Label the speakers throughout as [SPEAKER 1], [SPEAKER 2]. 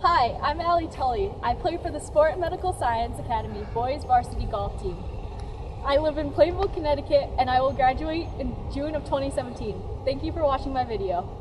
[SPEAKER 1] Hi, I'm Allie Tully. I play for the Sport and Medical Science Academy Boys Varsity Golf Team. I live in Plainville, Connecticut, and I will graduate in June of 2017. Thank you for watching my video.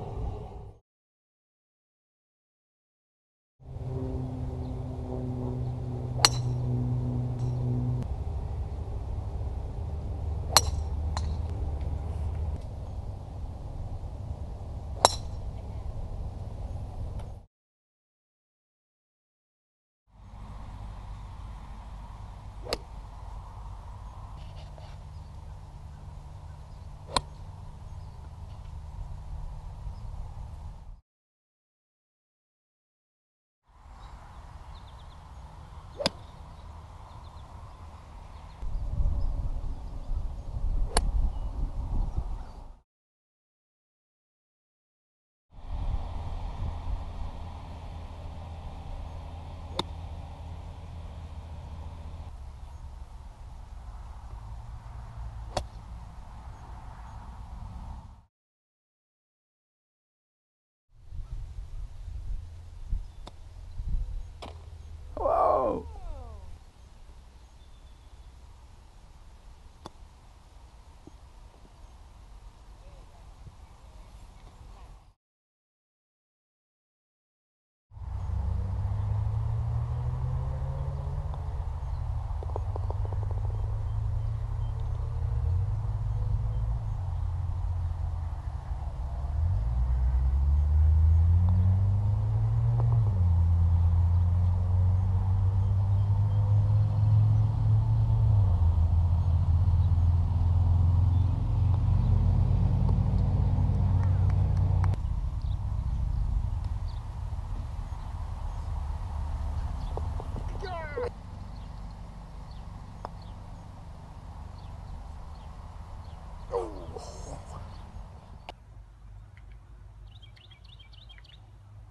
[SPEAKER 2] Whoa!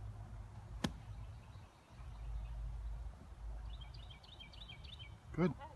[SPEAKER 2] Good.